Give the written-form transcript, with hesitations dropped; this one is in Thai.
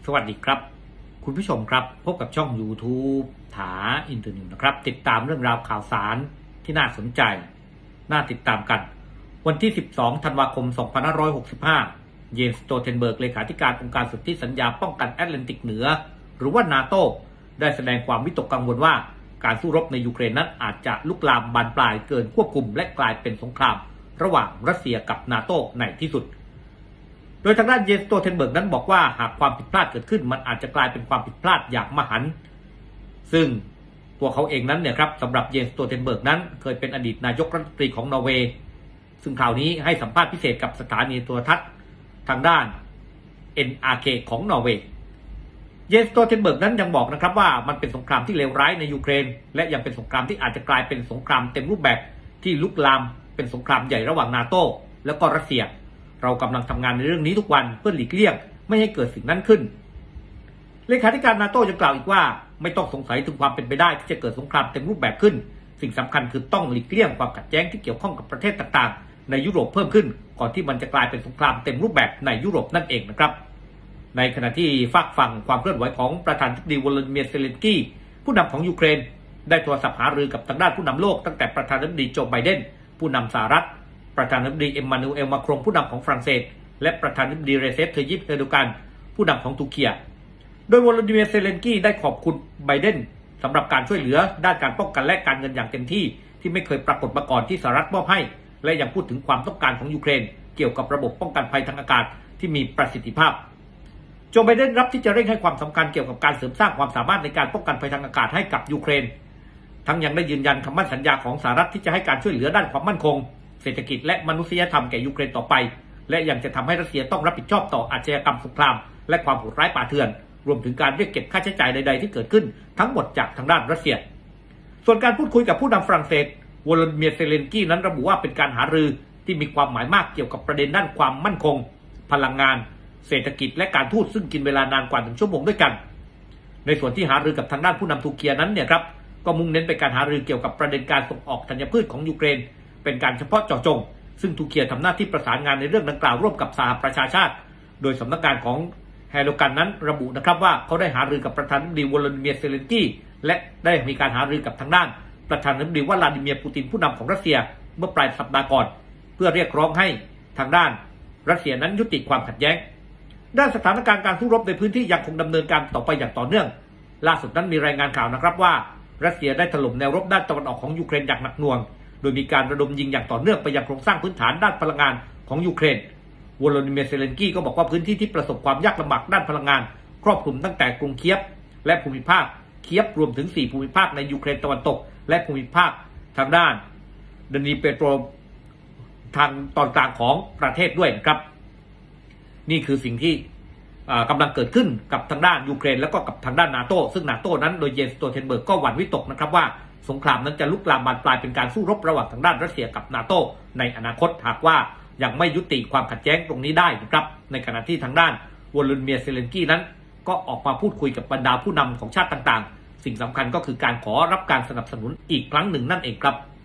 วัสดีครับคุณผู้ชมครับพบกับช่อง YouTube ถาอินเตอร์นิวนะครับติดตามเรื่องราวข่าวสารที่น่าสนใจน่าติดตามกันวันที่12ธันวาคม2565เยนสโตเทนเบิร์กเลขาธิการองค์การสนธิสัญญาป้องกันแอตแลนติกเหนือหรือว่านาโตได้แสดงความวิตกกังวลว่าการสู้รบในยูเครนนั้นอาจจะลุกลามบานปลายเกินควบคุมและกลายเป็นสงครามระหว่างรัสเซียกับนาโตในที่สุดโดยทางด้านเยนสโตเทนเบิร์กนั้นบอกว่าหากความผิดพลาดเกิดขึ้นมันอาจจะกลายเป็นความผิดพลาดอย่างมหันต์ซึ่งตัวเขาเองนั้นเนี่ยครับสำหรับเยนสโตเทนเบิร์กนั้นเคยเป็นอดีตนายกรัฐมนตรีของนอร์เวย์ซึ่งคราวนี้ให้สัมภาษณ์พิเศษกับสถานีโทรทัศน์ทางด้าน NRK ของนอร์เวย์เยนสโตเทนเบิร์กนั้นยังบอกนะครับว่ามันเป็นสงครามที่เลวร้ายในยูเครนและยังเป็นสงครามที่อาจจะกลายเป็นสงครามเต็มรูปแบบที่ลุกลามเป็นสงครามใหญ่ระหว่างนาโตและก็รัสเซียเรากำลังทำงานในเรื่องนี้ทุกวันเพื่อหลีกเลี่ยงไม่ให้เกิดสิ่งนั้นขึ้นเลขาธิการนาโต้ยังกล่าวอีกว่าไม่ต้องสงสัยถึงความเป็นไปได้ที่จะเกิดสงครามเต็มรูปแบบขึ้นสิ่งสำคัญคือต้องหลีกเลี่ยงความขัดแย้งที่เกี่ยวข้องกับประเทศต่างๆในยุโรปเพิ่มขึ้นก่อนที่มันจะกลายเป็นสงครามเต็มรูปแบบในยุโรปนั่นเองนะครับในขณะที่ฝากฝั่งความเคลื่อนไหวของประธานาธิบดีวลาดิเมียร์เซเลนสกี้ผู้นำของยูเครนได้โทรศัพท์หารือกับทางด้านผู้นำโลกตั้งแต่ประธานาธิบดีโจไบเดนผู้นำสหรัฐประธานาธิบดีเอ็มมานูเอลมาครงผู้นำของฝรั่งเศสและประธานาธิบดีเรเซป เทยิป เอร์โดกันผู้นำของตุรกีโดยวลาดิเมียร์เซเลนสกี้ได้ขอบคุณไบเดนสำหรับการช่วยเหลือด้านการป้องกันและการเงินอย่างเต็มที่ที่ไม่เคยปรากฏมาก่อนที่สหรัฐมอบให้และยังพูดถึงความต้องการของยูเครนเกี่ยวกับระบบป้องกันภัยทางอากาศที่มีประสิทธิภาพโจไบเดนรับที่จะเร่งให้ความสำคัญเกี่ยวกับการเสริมสร้างความสามารถในการป้องกันภัยทางอากาศให้กับยูเครนทั้งยังได้ยืนยันคำมั่นสัญญาของสหรัฐที่จะให้การช่วยเหลือด้านความมั่นคงเศรษฐกิจและมนุษยธรรมแก่ยูเครนต่อไปและยังจะทำให้รัสเซียต้องรับผิดชอบต่ออาชญากรรมสงครามและความโหดร้ายป่าเถื่อนรวมถึงการเรียกเก็บค่าใช้จ่ายใดๆที่เกิดขึ้นทั้งหมดจากทางด้านรัสเซียส่วนการพูดคุยกับผู้นำฝรั่งเศสวลาดิเมียร์เซเลนสกี้นั้นระบุว่าเป็นการหารือที่มีความหมายมากเกี่ยวกับประเด็นด้านความมั่นคงพลังงานเศรษฐกิจและการทูตซึ่งกินเวลานานกว่า1 ชั่วโมงด้วยกันในส่วนที่หารือกับทางด้านผู้นำตุรกีนั้นเนี่ยครับก็มุ่งเน้นไปการหารือเกี่ยวกับประเด็นการส่งออกธัญพืชของยูเครนเป็นการเฉพาะเจาะจงซึ่งตุรกีทำหน้าที่ประสานงานในเรื่องดังกล่าวร่วมกับสหประชาชาติโดยสำนักงานของเฮโลกันนั้นระบุนะครับว่าเขาได้หารือกับประธานาธิบดีวลาดิเมียร์เซเลนสกี้และได้มีการหารือกับทางด้านประธานาธิบดีวลาดิเมียร์ปูตินผู้นำของรัสเซียเมื่อปลายสัปดาห์ก่อนเพื่อเรียกร้องให้ทางด้านรัสเซียนั้นยุติความขัดแย้งด้านสถานการณ์การสู้รบในพื้นที่ยังคงดำเนินการต่อไปอย่างต่อเนื่องล่าสุดนั้นมีรายงานข่าวนะครับว่ารัสเซียได้ถล่มแนวรบด้านตะวันออกของยูเครนอย่างหนักหน่วงโดยมีการระดมยิงอย่างต่อเนื่องไปยังโครงสร้างพื้นฐานด้านพลังงานของยูเครนวลาดิเมียร์เซเลนสกี้ก็บอกว่าพื้นที่ที่ประสบความยากลำบากด้านพลังงานครอบคลุมตั้งแต่กรุงเคียฟและภูมิภาคเคียฟรวมถึง4ภูมิภาคในยูเครนตะวันตกและภูมิภาคทางด้านดนีเปโตรทางตอนกลางของประเทศด้วยนะครับนี่คือสิ่งที่กำลังเกิดขึ้นกับทางด้านยูเครนแล้วก็กับทางด้านนาโต้ซึ่งนาโต้นั้นโดยเยนสโตเทนเบิร์กก็หวั่นวิตกนะครับว่าสงครามนั้นจะลุกลามบานปลายเป็นการสู้รบระหว่างทางด้านรัสเซียกับนาโต้ในอนาคตหากว่ายังไม่ยุติความขัดแย้งตรงนี้ได้นะครับในขณะที่ทางด้านวลาดิเมียร์เซเลนสกี้นั้นก็ออกมาพูดคุยกับบรรดาผู้นำของชาติต่างๆสิ่งสำคัญก็คือการขอรับการสนับสนุนอีกครั้งหนึ่งนั่นเองครับ